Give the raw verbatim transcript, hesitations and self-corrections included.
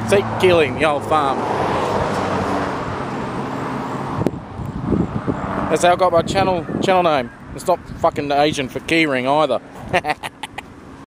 See, Keeleeng, the old farm. That's how I got my channel channel name. It's not fucking Asian for keyring either.